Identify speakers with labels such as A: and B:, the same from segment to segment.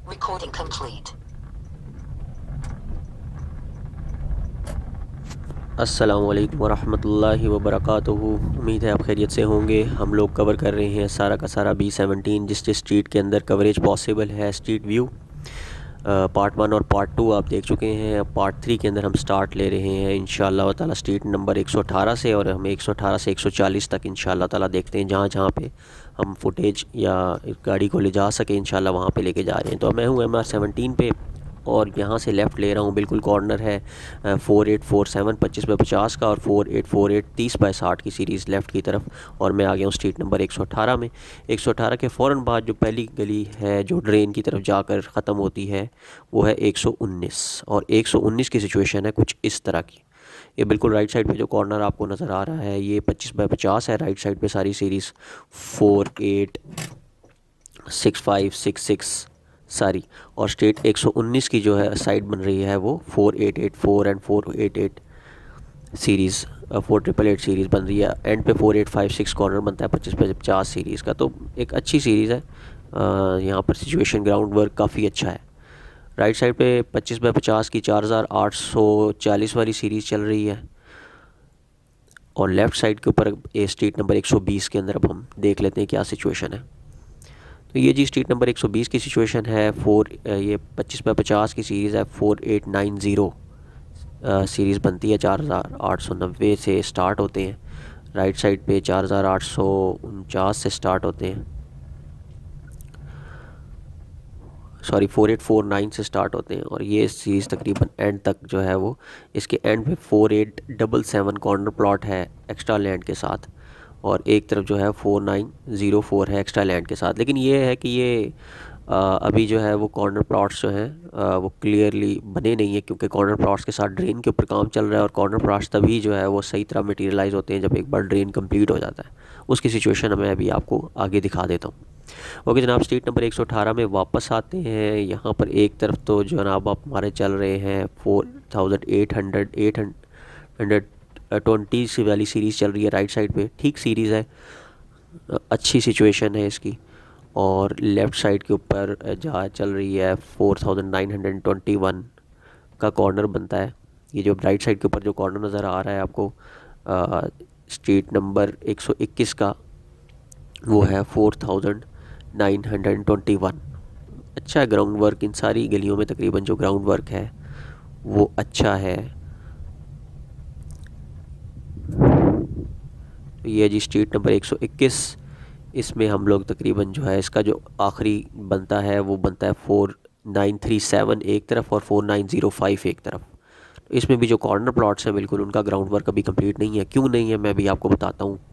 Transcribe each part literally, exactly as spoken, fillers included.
A: Recording complete.
B: अस्सलामु अलैकुम वरहमतुल्लाहि वबरकातुहू। उम्मीद है आप खैरियत से होंगे। हम लोग कवर कर रहे हैं सारा का सारा बी सेवनटीन, जिस जिस स्ट्रीट के अंदर कवरेज पॉसिबल है। स्ट्रीट व्यू पार्ट वन और पार्ट टू आप देख चुके हैं। अब पार्ट थ्री के अंदर हम स्टार्ट ले रहे हैं इंशाअल्लाह ताला स्ट्रीट नंबर एक सौ अठारह से, और हम एक सौ अठारह से एक सौ चालीस तक इंशाअल्लाह ताला देखते हैं। जहाँ जहाँ पे हम फुटेज या गाड़ी को ले जा सके इंशाअल्लाह वहाँ पे लेके जा रहे हैं। तो मैं हूँ एम आर सेवनटीन पे, और यहाँ से लेफ़्ट ले रहा हूँ। बिल्कुल कॉर्नर है फोर एट फोर सेवन पच्चीस बाई पचास का, और फोर एट फोर एट तीस बाई साठ की सीरीज़ लेफ़्ट की तरफ। और मैं आ गया हूँ स्ट्रीट नंबर एक सौ अठारह में। एक सौ अठारह के फ़ौरन बाद जो पहली गली है जो ड्रेन की तरफ जाकर ख़त्म होती है वो है एक सौ उन्नीस। और एक सौ उन्नीस की सिचुएशन है कुछ इस तरह की। ये बिल्कुल राइट साइड पे जो कॉर्नर आपको नज़र आ रहा है ये पच्चीस बाई पचास है। राइट साइड पे सारी series four eight six five six six सारी, और स्ट्रेट एक सौ उन्नीस की जो है साइड बन रही है वो four eight eight four and four eight eight series, four triple eight series बन रही है। एंड पे four eight five six corner बनता है पच्चीस पे पचास सीरीज़ का। तो एक अच्छी सीरीज़ है। यहाँ पर सिचुएशन ग्राउंड वर्क काफ़ी अच्छा है। राइट साइड पे पच्चीस बाई पचास की चार हज़ार आठ सौ चालीस वाली सीरीज़ चल रही है। और लेफ़्ट साइड के ऊपर ए स्ट्रीट नंबर एक सौ बीस के अंदर अब हम देख लेते हैं क्या सिचुएशन है। तो ये जी स्ट्रीट नंबर एक सौ बीस की सिचुएशन है। फोर ये पच्चीस बाई पचास की सीरीज़ है। Four eight nine zero series बनती है, चार हज़ार आठ सौ नब्बे से स्टार्ट होते हैं। राइट साइड पे चार हज़ार आठ सौ उनचास से स्टार्ट होते हैं, sorry four eight four nine से स्टार्ट होते हैं। और ये सीरीज़ तकरीबन एंड तक जो है वो इसके एंड पे four eight double seven corner plot है एक्स्ट्रा लैंड के साथ, और एक तरफ जो है फोर नाइन ज़ीरो फोर है एक्स्ट्रा लैंड के साथ। लेकिन ये है कि ये आ, अभी जो है वो कॉर्नर प्लॉट्स जो हैं वो क्लियरली बने नहीं है, क्योंकि कॉर्नर प्लॉट्स के साथ ड्रेन के ऊपर काम चल रहा है। और कॉर्नर प्लॉट्स तभी जो है वो सही तरह मटेरियलाइज़ होते हैं जब एक बार ड्रेन कंप्लीट हो जाता है। उसकी सिचुएशन मैं अभी आपको आगे दिखा देता हूँ। ओके जनाब, स्ट्रीट नंबर एक सौ अठारह में वापस आते हैं। यहाँ पर एक तरफ तो जनाब आप हमारे चल रहे हैं four thousand eight hundred eight hundred twenty सी वाली सीरीज़ चल रही है। राइट साइड पे ठीक सीरीज़ है, अच्छी सिचुएशन है इसकी। और लेफ़्ट साइड के ऊपर जहाँ चल रही है four thousand nine hundred twenty one का कॉर्नर बनता है। ये जो राइट साइड के ऊपर जो कॉर्नर नज़र आ रहा है आपको स्ट्रीट नंबर एक सौ इक्कीस का, वो है four thousand nine hundred twenty one. अच्छा है ग्राउंड वर्क इन सारी गलियों में, तकरीबन जो ग्राउंड वर्क है वो अच्छा है। तो ये जी स्ट्रीट नंबर एक सौ इक्कीस, इसमें हम लोग तकरीबन जो है इसका जो आखिरी बनता है वो बनता है फोर नाइन थ्री सेवन एक तरफ और फोर नाइन ज़ीरो फाइव एक तरफ। तो इसमें भी जो कॉर्नर प्लॉट्स हैं बिल्कुल उनका ग्राउंड वर्क अभी कंप्लीट नहीं है। क्यों नहीं है मैं भी आपको बताता हूँ।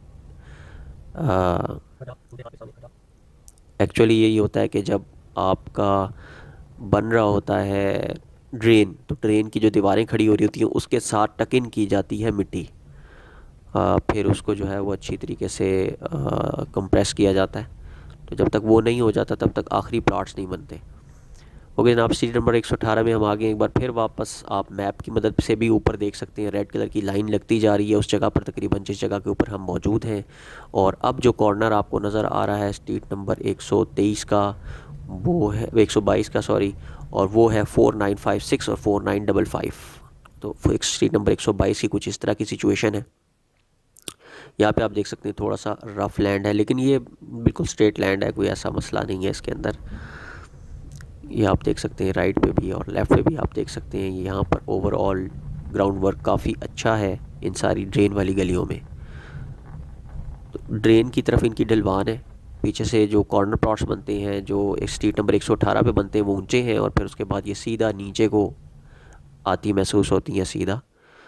B: एक्चुअली यही होता है कि जब आपका बन रहा होता है ड्रेन, तो ड्रेन की जो दीवारें खड़ी हो रही होती हैं उसके साथ टक इन की जाती है मिट्टी। आ, फिर उसको जो है वो अच्छी तरीके से कंप्रेस किया जाता है। तो जब तक वो नहीं हो जाता तब तक आखिरी प्लॉट्स नहीं बनते। ओके जनाब, स्ट्रीट नंबर एक सौ अठारह में हम आगे एक बार फिर वापस आप मैप की मदद से भी ऊपर देख सकते हैं। रेड कलर की लाइन लगती जा रही है उस जगह पर, तकरीबन जिस जगह के ऊपर हम मौजूद हैं। और अब जो कॉर्नर आपको नज़र आ रहा है स्ट्रीट नंबर एक सौ तेईस का, वो है एक सौ बाईस का सॉरी, और वो है फोर नाइन फाइव सिक्स और फोर नाइन डबल फाइव। तो स्ट्रीट नंबर एक सौ बाईस की कुछ इस तरह की सिचुएशन है। यहाँ पे आप देख सकते हैं थोड़ा सा रफ लैंड है, लेकिन ये बिल्कुल स्ट्रेट लैंड है, कोई ऐसा मसला नहीं है इसके अंदर। ये आप देख सकते हैं राइट पे भी और लेफ़्ट पे भी आप देख सकते हैं। यहाँ पर ओवरऑल ग्राउंड वर्क काफ़ी अच्छा है इन सारी ड्रेन वाली गलियों में। तो ड्रेन की तरफ इनकी ढलवान है, पीछे से जो कॉर्नर प्लॉट्स बनते हैं जो स्ट्रीट नंबर एक सौ अठारह पे बनते हैं वो ऊंचे हैं, और फिर उसके बाद ये सीधा नीचे को आती महसूस होती हैं सीधा।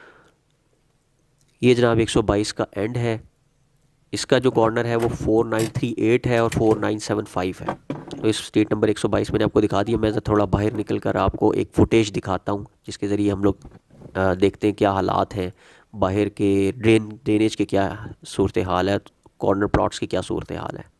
B: ये जनाब एक सौ बाईस का एंड है। इसका जो कॉर्नर है वो फोर नाइन थ्री एट है और फोर नाइन सेवन फाइव है। तो इस स्ट्रीट नंबर एक सौ बाईस मैंने आपको दिखा दिया। मैं थोड़ा बाहर निकल कर आपको एक फुटेज दिखाता हूँ जिसके ज़रिए हम लोग देखते हैं क्या हालात हैं बाहर के, ड्रेन ड्रेनेज के क्या सूरत हाल है, कॉर्नर प्लॉट्स की क्या सूरत हाल है।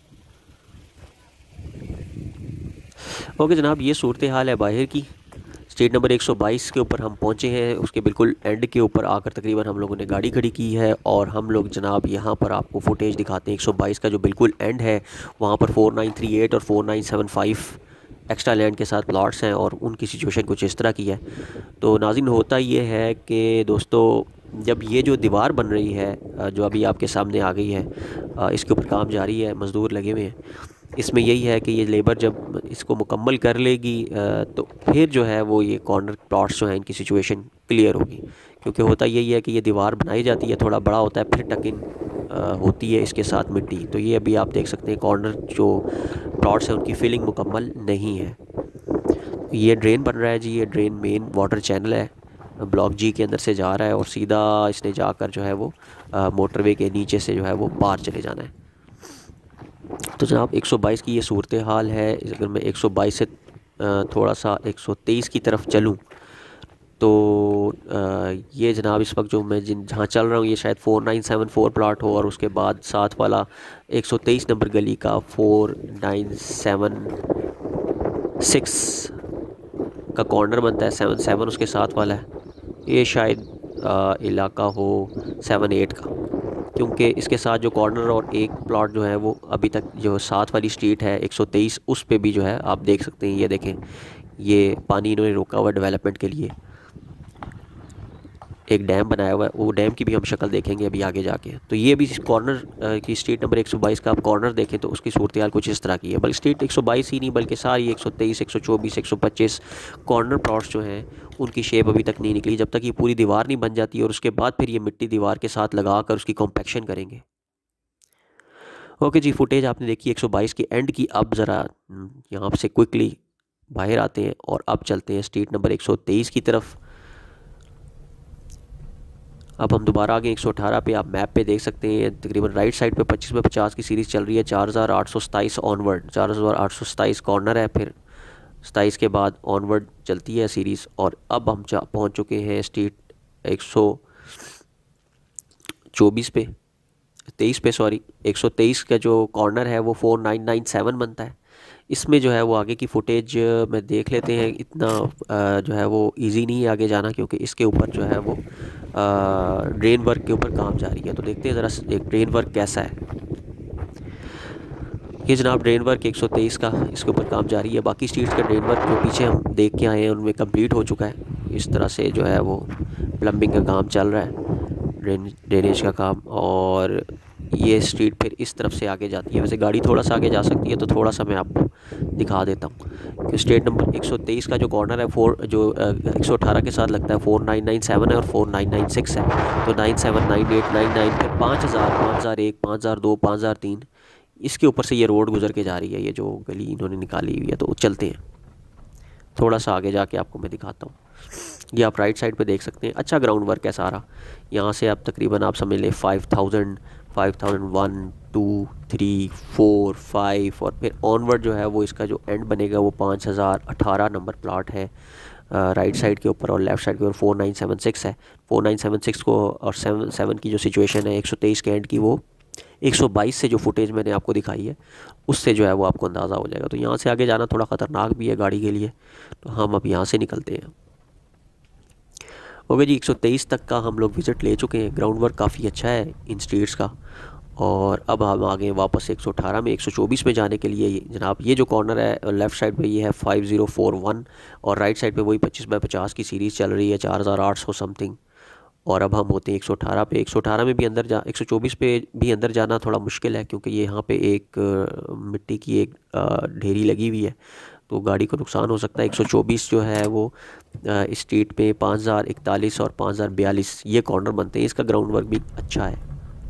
B: ओके जनाब, ये सूरत हाल है बाहर की। स्ट्रीट नंबर एक सौ बाईस के ऊपर हम पहुंचे हैं, उसके बिल्कुल एंड के ऊपर आकर तकरीबन हम लोगों ने गाड़ी खड़ी की है और हम लोग जनाब यहाँ पर आपको फुटेज दिखाते हैं। एक सौ बाईस का जो बिल्कुल एंड है वहाँ पर फोर नाइन थ्री एट और four nine seven five extra land के साथ प्लॉट्स हैं और उनकी सिचुएशन कुछ इस तरह की है। तो नाज़रीन होता ये है कि दोस्तों जब ये जो दीवार बन रही है जो अभी आपके सामने आ गई है, इसके ऊपर काम जारी है, मज़दूर लगे हुए हैं, इसमें यही है कि ये लेबर जब इसको मुकम्मल कर लेगी तो फिर जो है वो ये कॉर्नर प्लॉट्स जो हैं इनकी सिचुएशन क्लियर होगी। क्योंकि होता यही है कि ये दीवार बनाई जाती है, थोड़ा बड़ा होता है, फिर टकिन होती है इसके साथ मिट्टी। तो ये अभी आप देख सकते हैं कॉर्नर जो प्लॉट्स हैं उनकी फिलिंग मुकम्मल नहीं है। ये ड्रेन बन रहा है जी, ये ड्रेन मेन वाटर चैनल है, ब्लॉक जी के अंदर से जा रहा है और सीधा इसने जाकर जो है वो मोटरवे के नीचे से जो है वो बाहर चले जाना है। तो जनाब एक सौ बाईस की ये सूरत हाल है। अगर मैं एक सौ बाईस से थोड़ा सा एक सौ तेईस की तरफ चलूँ तो ये जनाब इस वक्त जो मैं जिन जहाँ चल रहा हूँ ये शायद four nine seven four plot हो और उसके बाद साथ वाला एक सौ तेईस नंबर गली का फोर नाइन सेवन सिक्स का कॉर्नर बनता है, सेवन सेवन उसके साथ वाला है, ये शायद इलाका हो सेवन एट का, क्योंकि इसके साथ जो कॉर्नर और एक प्लॉट जो है वो अभी तक जो साथ वाली स्ट्रीट है एक सौ तेईस उस पे भी जो है आप देख सकते हैं। ये देखें, ये पानी इन्होंने रोका हुआ डेवलपमेंट के लिए, एक डैम बनाया हुआ है, वो डैम की भी हम शक्ल देखेंगे अभी आगे जाके। तो ये भी कॉर्नर की स्ट्रीट नंबर एक सौ बाईस का आप कॉर्नर देखें तो उसकी सूरत हाल कुछ इस तरह की है। बल्कि स्ट्रीट एक सौ बाईस ही नहीं बल्कि सारी एक सौ तेईस, एक सौ चौबीस, एक सौ पच्चीस कॉर्नर प्लॉट्स जो हैं उनकी शेप अभी तक नहीं निकली। जब तक ये पूरी दीवार नहीं बन जाती और उसके बाद फिर ये मिट्टी दीवार के साथ लगा कर उसकी कॉम्पैक्शन करेंगे। ओके जी, फुटेज आपने देखी एक सौ बाईस के एंड की। अब ज़रा यहाँ से क्विकली बाहर आते हैं और अब चलते हैं स्ट्रीट नंबर एक सौ तेईस की तरफ। अब हम दोबारा आ गए एक सौ अठारह पे। आप मैप पे देख सकते हैं तकरीबन राइट साइड पे पच्चीस पे पचास की सीरीज़ चल रही है, चार हज़ार आठ सौ सताईस ऑनवर्ड, चार हज़ार आठ सौ सताईस कॉर्नर है, फिर सताईस के बाद ऑनवर्ड चलती है सीरीज़। और अब हम पहुंच चुके हैं स्ट्रीट एक सौ चौबीस पे तेईस पे सॉरी एक सौ तेईस का जो कॉर्नर है वो फोर नाइन नाइन सेवन बनता है। इसमें जो है वो आगे की फुटेज में देख लेते हैं। इतना जो है वो इजी नहीं है आगे जाना, क्योंकि इसके ऊपर जो है वो ड्रेन वर्क के ऊपर काम जारी है। तो देखते हैं ज़रा एक ड्रेन वर्क कैसा है। ये जनाब ड्रेन वर्क एक सौ तेईस का इसके ऊपर काम जारी है। बाकी स्ट्रीट्स का ड्रेन वर्क जो पीछे हम देख के आए हैं उनमें कंप्लीट हो चुका है। इस तरह से जो है वो प्लम्बिंग का काम चल रहा है, ड्रेन ड्रेनेज का काम। और ये स्ट्रीट फिर इस तरफ से आगे जाती है। वैसे गाड़ी थोड़ा सा आगे जा सकती है तो थोड़ा सा मैं आपको दिखा देता हूँ कि स्ट्रीट नंबर एक सौ तेईस का जो कॉर्नर है फोर जो एक सौ अठारह के साथ लगता है फोर नाइन नाइन सेवन है और फोर नाइन नाइन सिक्स है। तो nine seven nine eight nine nine फिर पाँच हज़ार पाँच हज़ार एक पाँच हज़ार दो पाँच हज़ार तीन इसके ऊपर से ये रोड गुजर के जा रही है, ये जो गली इन्होंने निकाली हुई है। तो चलते हैं थोड़ा सा आगे जाके आपको मैं दिखाता हूँ। ये आप राइट साइड पे देख सकते हैं, अच्छा ग्राउंड वर्क है सारा। यहाँ से आप तकरीबन आप समझ लें five thousand five thousand one two three four five और फिर ऑनवर्ड जो है वो इसका जो एंड बनेगा वो पाँच हज़ार अठारह नंबर प्लाट है राइट साइड के ऊपर, और लेफ़्ट साइड के ऊपर फोर नाइन सेवन सिक्स है। फोर नाइन सेवन सिक्स को और सेवन सेवन की जो सिचुएशन है एक सौ तेईस के एंड की वो एक सौ बाईस से जो फुटेज मैंने आपको दिखाई है उससे जो है वो आपको अंदाज़ा हो जाएगा। तो यहाँ से आगे जाना थोड़ा ख़तरनाक भी है गाड़ी के लिए, तो हम अब यहाँ से निकलते हैं। ओके जी, एक सौ तेईस तक का हम लोग विज़िट ले चुके हैं। ग्राउंड वर्क काफ़ी अच्छा है इन स्ट्रीट्स का। और अब हम आ गए वापस एक सौ अठारह में एक सौ चौबीस में जाने के लिए। जनाब ये जो कॉर्नर है लेफ़्ट साइड पे ये है फाइव ज़ीरो फोर वन और राइट साइड पे वही पच्चीस बाई पचास की सीरीज़ चल रही है, चार हज़ार आठ सौ समथिंग। और अब हम होते हैं एक सौ अठारह पे। एक सौ अठारह में भी अंदर जा एक सौ चौबीस पे भी अंदर जाना थोड़ा मुश्किल है, क्योंकि ये यहाँ पे एक मिट्टी की एक ढेरी लगी हुई है तो गाड़ी को नुकसान हो सकता है। एक सौ चौबीस जो है वो इस स्ट्रीट पे पाँच हज़ार इकतालीस और पाँच हज़ार बयालीस ये कॉर्नर बनते हैं। इसका ग्राउंड वर्क भी अच्छा है।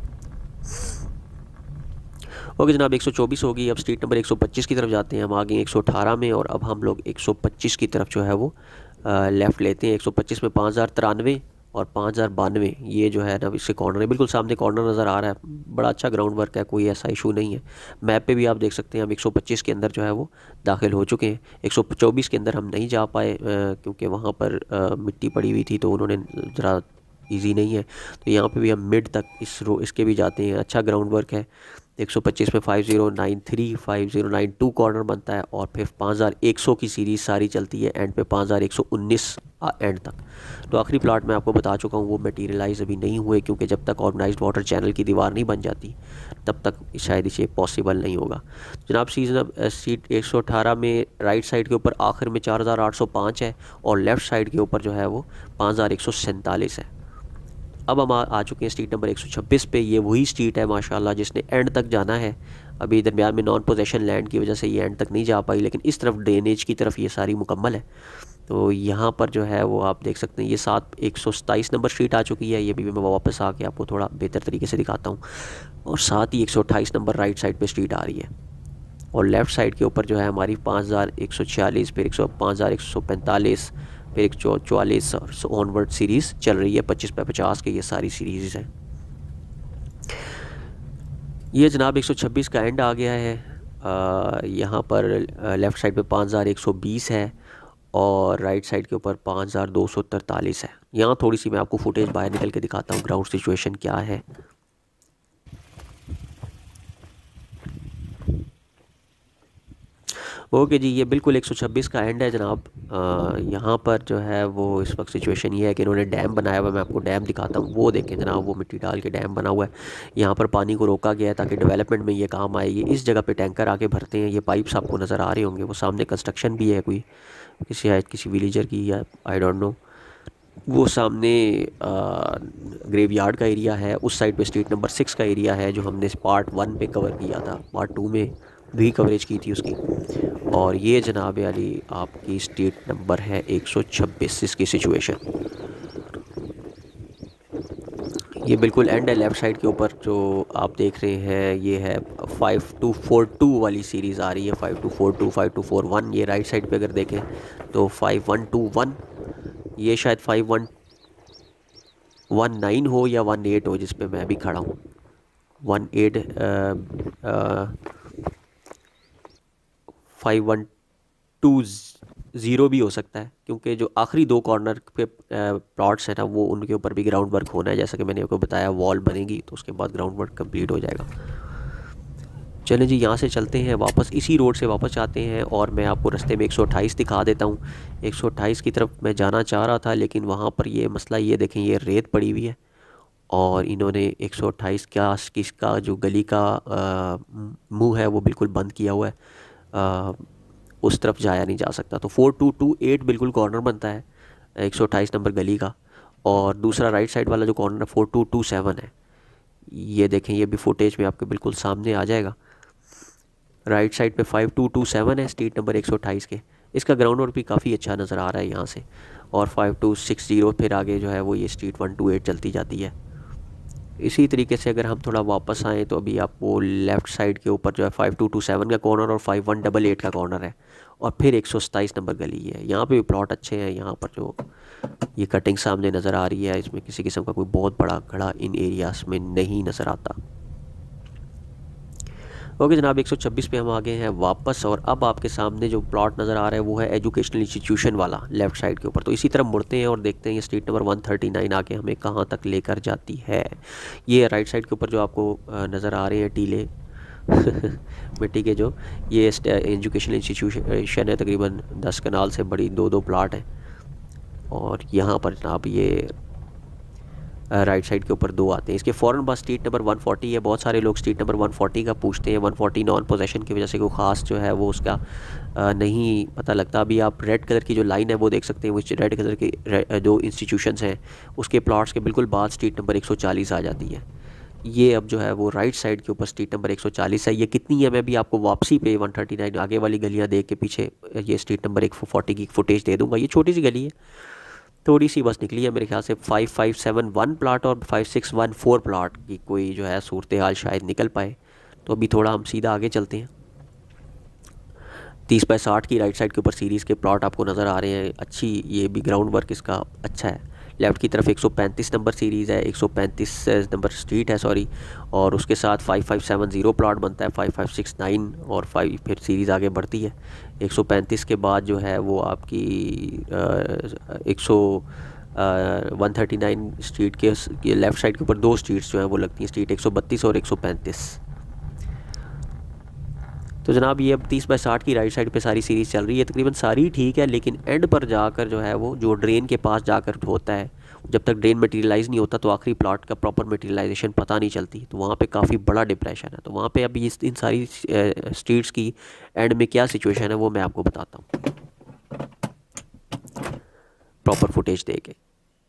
B: ओके जनाब, एक सौ चौबीस होगी। अब स्ट्रीट नंबर एक सौ पच्चीस की तरफ जाते हैं। हम आ गए एक सौ अठारह में और अब हम लोग एक सौ पच्चीस की तरफ जो है वो लेफ़्ट लेते हैं। एक सौ पच्चीस में पाँच हज़ार तिरानवे और पाँच हज़ार बानवे ये जो है ना इससे कॉर्नर है, बिल्कुल सामने कॉर्नर नज़र आ रहा है। बड़ा अच्छा ग्राउंड वर्क है, कोई ऐसा इशू नहीं है। मैप पे भी आप देख सकते हैं हम एक सौ पच्चीस के अंदर जो है वो दाखिल हो चुके हैं। एक सौ चौबीस के अंदर हम नहीं जा पाए क्योंकि वहाँ पर आ, मिट्टी पड़ी हुई थी तो उन्होंने ज़रा इजी नहीं है। तो यहाँ पे भी हम मिड तक इस रो इसके भी जाते हैं। अच्छा ग्राउंड वर्क है एक सौ पच्चीस में five zero nine three five zero nine two corner बनता है और फिर पाँच हज़ार एक सौ की सीरीज़ सारी चलती है एंड पे पाँच हज़ार एक सौ उन्नीस एंड तक। तो आखिरी प्लाट मैं आपको बता चुका हूँ, वो मटेरियलाइज अभी नहीं हुए क्योंकि जब तक ऑर्गेनाइज्ड वाटर चैनल की दीवार नहीं बन जाती तब तक शायद इसे पॉसिबल नहीं होगा। जनाब सीजन सीट एक सौ अठारह में राइट साइड के ऊपर आखिर में चार हज़ार आठ सौ पाँच है और लेफ़्ट साइड के ऊपर जो है वो पाँच हज़ार एक सौ सैंतालीस है। अब हम आ, आ चुके हैं स्ट्रीट नंबर एक सौ छब्बीस पे। ये वही स्ट्रीट है माशाल्लाह जिसने एंड तक जाना है। अभी दरमियान में नॉन पोजेशन लैंड की वजह से ये एंड तक नहीं जा पाई, लेकिन इस तरफ ड्रेनेज की तरफ ये सारी मुकम्मल है। तो यहाँ पर जो है वो आप देख सकते हैं ये सात एक सौ सताईस नंबर स्ट्रीट आ चुकी है। ये भी मैं वापस आके आपको थोड़ा बेहतर तरीके से दिखाता हूँ। और साथ ही एक सौ अट्ठाईस नंबर राइट साइड पर स्ट्रीट आ रही है और लेफ़्ट साइड के ऊपर जो है हमारी पाँच हज़ार एक सौ छियालीस फिर एक सौ पाँच हज़ार एक सौ पैंतालीस फिर एक सौ चौवालीस और ऑनवर्ड सीरीज़ चल रही है। पच्चीस पे पचास के ये सारी सीरीज़ हैं। ये जनाब एक सौ छब्बीस का एंड आ गया है। यहाँ पर लेफ़्ट साइड पे पाँच हज़ार एक सौ बीस है और राइट साइड के ऊपर पाँच हज़ार दो सौ तरतालीस है। यहाँ थोड़ी सी मैं आपको फुटेज बाहर निकल के दिखाता हूँ ग्राउंड सिचुएशन क्या है। ओके जी, ये बिल्कुल एक सौ छब्बीस का एंड है जनाब। यहाँ पर जो है वो इस वक्त सिचुएशन ये है कि इन्होंने डैम बनाया हुआ है। मैं आपको डैम दिखाता हूँ, वो देखें जनाब, वो मिट्टी डाल के डैम बना हुआ है। यहाँ पर पानी को रोका गया है ताकि डेवलपमेंट में ये काम आए। ये इस जगह पे टैंकर आके भरते हैं। ये पाइप्स आपको नज़र आ रहे होंगे। वो सामने कंस्ट्रक्शन भी है कोई किसी शायद किसी विलेजर की या आई डोंट नो। वो सामने ग्रेव यार्ड का एरिया है। उस साइड पे स्ट्रीट नंबर सिक्स का एरिया है जो हमने पार्ट वन पे कवर किया था, पार्ट टू में भी कवरेज की थी उसकी। और ये जनाब अली आपकी स्ट्रीट नंबर है एक सौ छब्बीस इसकी सिचुएशन। ये बिल्कुल एंड है लेफ़्ट साइड के ऊपर जो आप देख रहे हैं। ये है फाइव टू फोर टू वाली सीरीज़ आ रही है, five two four two five two four one. ये राइट साइड पे अगर देखें तो फाइव वन टू वन, ये शायद फाइव वन वन नाइन हो या वन एट हो जिस पे मैं भी खड़ा हूँ। One eight five one two zero भी हो सकता है क्योंकि जो आखिरी दो कॉर्नर पे प्लॉट्स हैं ना वो उनके ऊपर भी ग्राउंड वर्क होना है। जैसा कि मैंने आपको बताया वॉल बनेगी तो उसके बाद ग्राउंड वर्क कंप्लीट हो जाएगा। चलें जी, यहाँ से चलते हैं वापस, इसी रोड से वापस जाते हैं और मैं आपको रास्ते में एक सौ अट्ठाईस दिखा देता हूँ। एक सौ अट्ठाईस की तरफ मैं जाना चाह रहा था लेकिन वहाँ पर ये मसला ये देखें, ये रेत पड़ी हुई है और इन्होंने एक सौ अट्ठाईस का किसका जो गली का मुंह है वो बिल्कुल बंद किया हुआ है। आ, उस तरफ जाया नहीं जा सकता। तो फोर टू टू एट बिल्कुल कॉर्नर बनता है एक सौ अट्ठाईस नंबर गली का और दूसरा राइट साइड वाला जो कॉर्नर है फोर टू टू सेवन है। ये देखें, ये भी फुटेज में आपके बिल्कुल सामने आ जाएगा। राइट साइड पे फाइव टू टू सेवन है स्ट्रीट नंबर एक सौ अट्ठाईस के। इसका ग्राउंड वर्क भी काफ़ी अच्छा नज़र आ रहा है यहाँ से। और फाइव टू सिक्स ज़ीरो फिर आगे जो है वो ये स्ट्रीट वन टू एट चलती जाती है। इसी तरीके से अगर हम थोड़ा वापस आएँ तो अभी आपको लेफ़्ट साइड के ऊपर जो है फाइव टू टू सेवन का कॉर्नर और फाइव वन डबल एट का कॉर्नर है और फिर एक सौ सताईस नंबर गली है। यहाँ पे भी प्लॉट अच्छे हैं। यहाँ पर जो ये कटिंग सामने नज़र आ रही है इसमें किसी किस्म का कोई बहुत बड़ा गड़ा इन एरियाज़ में नहीं नज़र आता। ओके जनाब, एक सौ छब्बीस पे हम आ गए हैं वापस और अब आपके सामने जो प्लॉट नज़र आ रहा है वो है एजुकेशनल इंस्टीट्यूशन वाला लेफ़्ट साइड के ऊपर। तो इसी तरफ मुड़ते हैं और देखते हैं ये street number one thirty nine आके हमें कहाँ तक लेकर जाती है। ये राइट साइड के ऊपर जो आपको नज़र आ रहे हैं टीले मिट्टी के, जो ये एजुकेशनल इंस्टीट्यूशन है, तकरीबन दस कनाल से बड़ी दो दो प्लाट हैं। और यहाँ पर जनाब ये राइट साइड के ऊपर दो आते हैं। इसके फ़ौरन बाद स्ट्रीट नंबर वन फोर्टी है। बहुत सारे लोग स्ट्रीट नंबर वन फोर्टी का पूछते हैं। वन फोर्टी नॉन पोजेशन की वजह से कोई ख़ास जो है वो उसका नहीं पता लगता। अभी आप रेड कलर की जो लाइन है वो देख सकते हैं, वो रेड कलर के जो इंस्टीट्यूशंस हैं उसके प्लॉट्स के बिल्कुल बाद स्ट्रीट नंबर एक सौ चालीस आ जाती है। ये अब जो है वो राइट साइड के ऊपर स्ट्रीट नंबर एक सौ चालीस है। ये कितनी है मैं भी आपको वापसी पे वन थर्टी नाइन आगे वाली गलियाँ देख के पीछे ये स्ट्रीट नंबर एक सौ फोर्टी की फुटेज दे दूँगा। ये छोटी सी गली है, थोड़ी सी बस निकली है मेरे ख्याल से। Five five seven one plot और five six one four plot की कोई जो है सूरत हाल शायद निकल पाए। तो अभी थोड़ा हम सीधा आगे चलते हैं। तीस बाई साठ की राइट साइड के ऊपर सीरीज़ के प्लॉट आपको नज़र आ रहे हैं। अच्छी, ये भी ग्राउंड वर्क इसका अच्छा है। लेफ़्ट की तरफ एक सौ पैंतीस नंबर सीरीज़ है, एक सौ पैंतीस नंबर स्ट्रीट है सॉरी, और उसके साथ five five seven zero plot बनता है, फाइव फाइव सिक्स नाइन और फाइव फिर सीरीज़ आगे बढ़ती है। एक सौ पैंतीस के बाद जो है वो आपकी एक सौ वन थर्टी नाइन स्ट्रीट के लेफ़्ट साइड के ऊपर दो स्ट्रीट्स जो हैं वो लगती हैं, स्ट्रीट एक सौ बत्तीस और एक सौ पैंतीस। तो जनाब ये अब तीस बाई साठ की राइट साइड पे सारी सीरीज़ चल रही है, तकरीबन सारी ठीक है, लेकिन एंड पर जाकर जो है वो जो ड्रेन के पास जाकर होता है, जब तक ड्रेन मटेरियलाइज़ नहीं होता तो आखिरी प्लॉट का प्रॉपर मटेरियलाइजेशन पता नहीं चलती, तो वहाँ पे काफ़ी बड़ा डिप्रेशन है। तो वहाँ पे अभी इस इन सारी स्ट्रीट्स की एंड में क्या सिचुएशन है वो मैं आपको बताता हूँ प्रॉपर फुटेज दे के।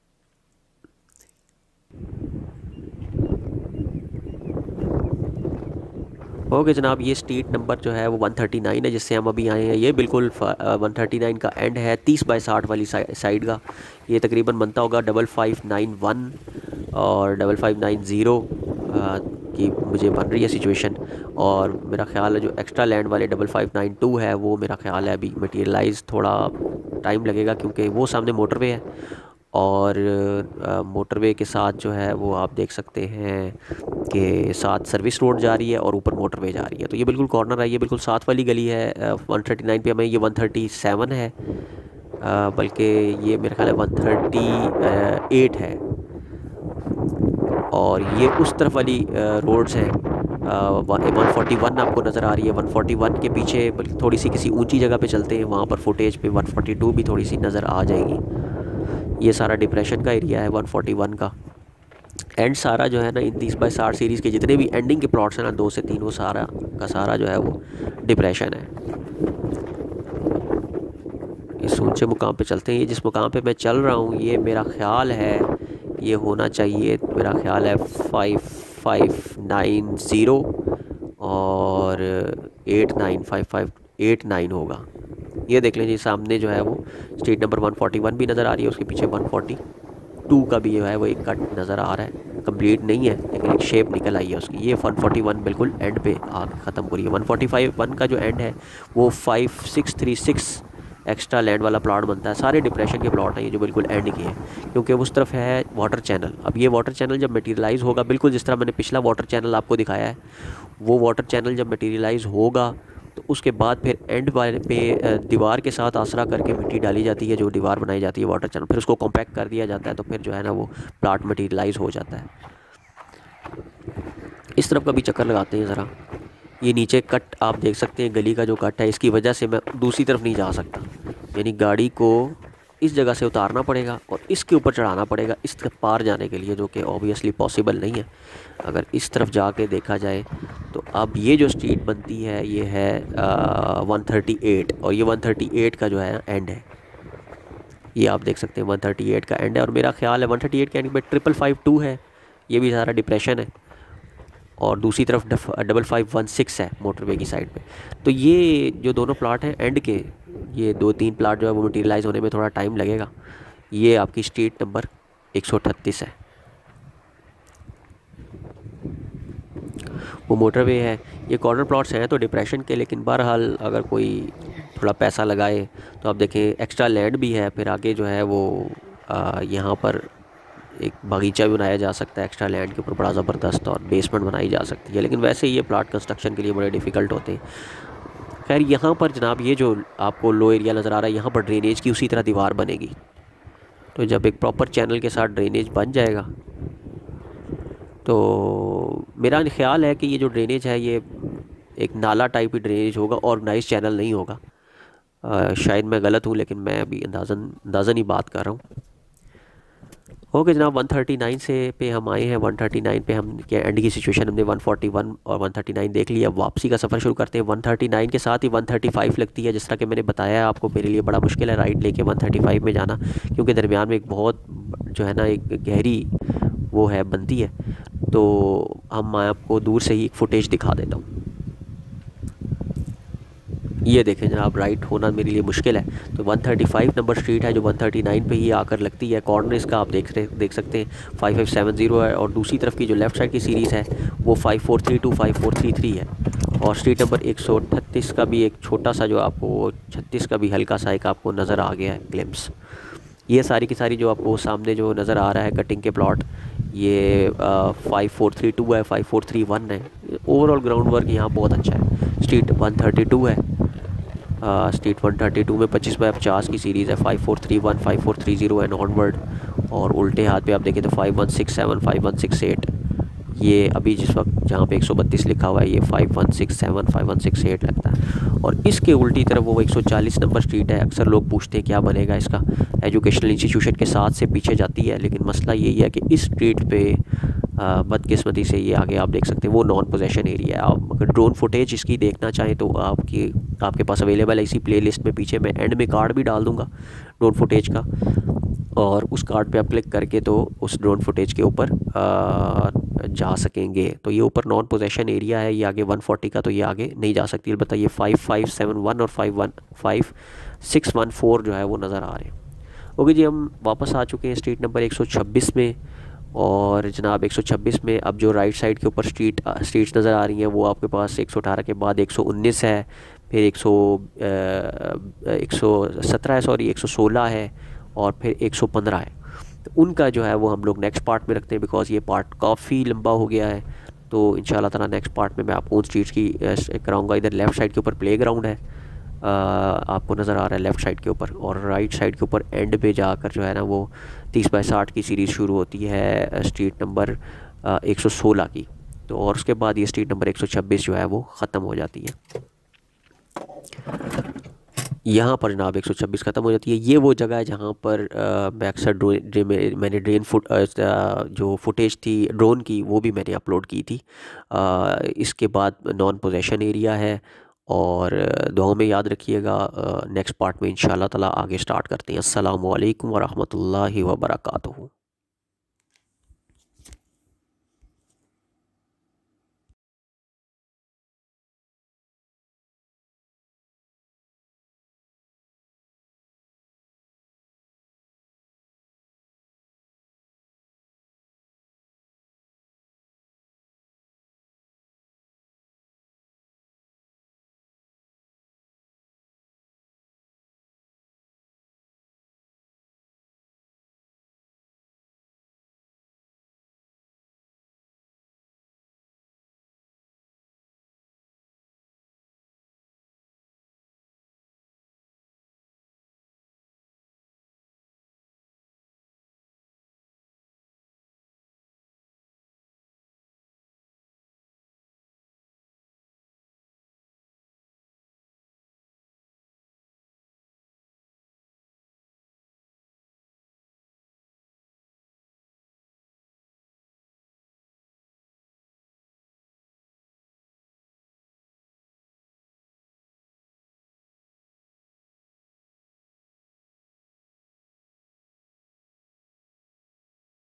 B: ओके जनाब, ये स्ट्रीट नंबर जो है वो वन थर्टी नाइन है जिससे हम अभी आए हैं। ये बिल्कुल वन थर्टी नाइन का एंड है, तीस बाई साठ वाली साइड का। ये तकरीबन बनता होगा डबल फाइव नाइन वन और डबल फाइव नाइन ज़ीरो की मुझे बन रही है सिचुएशन। और मेरा ख्याल है जो एक्स्ट्रा लैंड वाले डबल फाइव नाइन टू है वो मेरा ख्याल है अभी मटीरियलाइज़ थोड़ा टाइम लगेगा, क्योंकि वो सामने मोटरवे है और मोटरवे के साथ जो है वो आप देख सकते हैं कि साथ सर्विस रोड जा रही है और ऊपर मोटरवे जा रही है। तो ये बिल्कुल कॉर्नर है, ये बिल्कुल साथ वाली गली है। वन थर्टी नाइन पे हमें ये वन थर्टी सेवन है, बल्कि ये मेरा ख्याल है वन थर्टी एट है। और ये उस तरफ वाली रोड्स हैं। वन फोर्टी वन आपको नज़र आ रही है। वन फोर्टी वन के पीछे थोड़ी सी किसी ऊंची जगह पे चलते हैं, वहाँ पर फुटेज पे वन फोर्टी टू भी थोड़ी सी नज़र आ जाएगी। ये सारा डिप्रेशन का एरिया है वन फोर्टी वन का। एंड सारा जो है ना इन तीस बाई साठ सीरीज़ के जितने भी एंडिंग के प्लॉट्स हैं ना, दो से तीन, वो सारा का सारा जो है वो डिप्रेशन है। इस ऊंचे मुकाम पे चलते हैं। ये जिस मुकाम पे मैं चल रहा हूँ ये मेरा ख्याल है ये होना चाहिए, मेरा ख्याल है फाइव फाइव नाइन ज़ीरो और eight nine five five eight nine होगा। ये देख लीजिए सामने जो है वो street number one forty one भी नज़र आ रही है, उसके पीछे वन फोर्टी टू का भी जो है वो एक कट नज़र आ रहा है। कंप्लीट नहीं है लेकिन एक शेप निकल आई है उसकी। ये वन फोर्टी वन बिल्कुल एंड पे आगे ख़त्म हो रही है। वन फोर्टी फाइव वन का जो एंड है वो five six three six extra land वाला प्लॉट बनता है। सारे डिप्रेशन के प्लॉट हैं ये जो बिल्कुल एंड के हैं, क्योंकि उस तरफ है वाटर चैनल। अब ये वाटर चैनल जब मटेरियलाइज़ होगा, बिल्कुल जिस तरह मैंने पिछला वाटर चैनल आपको दिखाया है, वो वाटर चैनल जब मटेरियलाइज़ होगा तो उसके बाद फिर एंड वाले पे दीवार के साथ आसरा करके मिट्टी डाली जाती है, जो दीवार बनाई जाती है वाटर चैनल, फिर उसको कॉम्पैक्ट कर दिया जाता है, तो फिर जो है ना वो प्लाट मटेरियलाइज़ हो जाता है। इस तरफ का भी चक्कर लगाते हैं ज़रा। ये नीचे कट आप देख सकते हैं, गली का जो कट है, इसकी वजह से मैं दूसरी तरफ नहीं जा सकता, यानी गाड़ी को इस जगह से उतारना पड़ेगा और इसके ऊपर चढ़ाना पड़ेगा इस तरफ पार जाने के लिए, जो कि ऑब्वियसली पॉसिबल नहीं है। अगर इस तरफ जाके देखा जाए तो अब ये जो स्ट्रीट बनती है ये है वन थर्टी एट और ये वन थर्टी एट का जो है एंड है। ये आप देख सकते हैं वन थर्टी एट का एंड है और मेरा ख्याल है वन थर्टी एट के एंड में ट्रिपल फाइव टू है, ये भी सारा डिप्रेशन है। और दूसरी तरफ डबल फाइव वन सिक्स है मोटरवे की साइड पे। तो ये जो दोनों प्लाट हैं एंड के, ये दो तीन प्लाट जो है वो मटीरियलाइज़ होने में थोड़ा टाइम लगेगा। ये आपकी स्ट्रीट नंबर एक सौ अड़तीस है, वो मोटरवे है। ये कॉर्नर प्लॉट्स हैं तो डिप्रेशन के, लेकिन बहरहाल अगर कोई थोड़ा पैसा लगाए तो आप देखें एक्स्ट्रा लैंड भी है। फिर आगे जो है वो यहाँ पर एक बागीचा भी बनाया जा सकता है एक्स्ट्रा लैंड के ऊपर बड़ा ज़बरदस्त, और बेसमेंट बनाई जा सकती है, लेकिन वैसे ये प्लाट कंस्ट्रक्शन के लिए बड़े डिफ़िकल्ट होते हैं। खैर यहाँ पर जनाब ये जो आपको लो एरिया नज़र आ रहा है, यहाँ पर ड्रेनेज की उसी तरह दीवार बनेगी। तो जब एक प्रॉपर चैनल के साथ ड्रेनेज बन जाएगा तो मेरा ख्याल है कि ये जो ड्रेनेज है ये एक नाला टाइप ही ड्रेनेज होगा, ऑर्गेनाइज चैनल नहीं होगा। आ, शायद मैं गलत हूँ, लेकिन मैं अभी अंदाज़न अंदाज़न ही बात कर रहा हूँ। ओके जनाब, वन थर्टी नाइन से पे हम आए हैं। वन थर्टी नाइन पे हम के एंड की सिचुएशन हमने वन फोर्टी वन और वन थर्टी नाइन देख लिया। वापसी का सफ़र शुरू करते हैं। वन थर्टी नाइन के साथ ही वन थर्टी फाइव लगती है, जिस तरह कि मैंने बताया है आपको, मेरे लिए बड़ा मुश्किल है राइट लेके वन थर्टी फाइव में जाना, क्योंकि दरमियान में एक बहुत जो है ना एक गहरी वो है बनती है। तो हम मैं आपको दूर से ही एक फुटेज दिखा देता हूँ। ये देखें जनाब, राइट होना मेरे लिए मुश्किल है। तो one thirty five number street है जो वन थर्टी नाइन पे ही आकर लगती है। कॉर्नर इसका आप देख रहे देख सकते हैं फाइव फाइव सेवन ज़ीरो है, और दूसरी तरफ की जो लेफ़्ट साइड की सीरीज़ है वो five four three two five four three three है। और स्ट्रीट नंबर एक सौ अड़तीस का भी एक छोटा सा जो आपको छत्तीस का भी हल्का सा एक आपको नज़र आ गया है ग्लिम्स। ये सारी की सारी जो आपको सामने जो नज़र आ रहा है कटिंग के प्लॉट, ये फाइव फोर थ्री टू है, फाइव फोर थ्री वन है। ओवरऑल ग्राउंड वर्क यहाँ बहुत अच्छा है। स्ट्रीट वन थर्टी टू है, स्ट्रीट वन थर्टी टू में पच्चीस बाई पचास की सीरीज़ है, five four three one five four three zero end onward. और उल्टे हाथ पे आप देखें तो five one six seven five one six eight ये अभी जिस वक्त जहाँ पे एक सौ बत्तीस लिखा हुआ है ये five one six seven five one six eight लगता है। और इसके उल्टी तरफ वो एक सौ चालीस नंबर स्ट्रीट है। अक्सर लोग पूछते हैं क्या बनेगा इसका, एजुकेशनल इंस्टीट्यूशन के साथ से पीछे जाती है, लेकिन मसला यही है कि इस स्ट्रीट पे बदकिस्मती से ये आगे आप देख सकते हैं वो नॉन पोजेशन एरिया है। आप अगर ड्रोन फुटेज इसकी देखना चाहें तो आपकी आपके पास अवेलेबल है इसी प्लेलिस्ट में। पीछे मैं एंड में कार्ड भी डाल दूँगा ड्रोन फुटेज का, और उस कार्ड पे आप क्लिक करके तो उस ड्रोन फुटेज के ऊपर जा सकेंगे। तो ये ऊपर नॉन पोजेशन एरिया है, ये आगे वन फोर्टी का, तो ये आगे नहीं जा सकती। अलबत्ता ये फाइव फाइव सेवन वन और five one five six one four जो है वो नज़र आ रहे हैं। ओके जी, हम वापस आ चुके हैं स्ट्रीट नंबर एक सौ छब्बीस में। और जनाब एक सौ छब्बीस में अब जो राइट साइड के ऊपर स्ट्रीट स्ट्रीट्स नज़र आ रही हैं वो आपके पास एक सौ अठारह के बाद एक सौ उन्नीस है, फिर एक सौ एक सौ सत्रह है, सॉरी एक सौ सोलह है, और फिर एक सौ पंद्रह है। तो उनका जो है वो हम लोग नेक्स्ट पार्ट में रखते हैं, बिकॉज़ ये पार्ट काफ़ी लंबा हो गया है। तो इंशाल्लाह ताला नेक्स्ट पार्ट में मैं आपको उन स्ट्रीट्स की कराऊंगा। इधर लेफ़्ट साइड के ऊपर प्ले ग्राउंड है, आ, आपको नज़र आ रहा है लेफ़्ट साइड के ऊपर, और राइट साइड के ऊपर एंड पे जाकर जो है ना वो तीस बाई साठ की सीरीज़ शुरू होती है स्ट्रीट नंबर एक सौ सोलह की। तो और उसके बाद ये स्ट्रीट नंबर एक सौ छब्बीस जो है वो ख़त्म हो जाती है। यहाँ पर जनाब एक सौ छब्बीस ख़त्म हो जाती है। ये वो जगह है जहाँ पर मैं अक्सर ड्रोन में मैंने ड्रेन फुट जो फुटेज थी ड्रोन की वो भी मैंने अपलोड की थी। आ, इसके बाद नॉन पोजेशन एरिया है, और दुआओं में याद रखिएगा। नेक्स्ट पार्ट में इंशाल्लाह ताला आगे स्टार्ट करते हैं। अस्सलामु अलैकुम वरहमतुल्लाहि वबरकातुहू।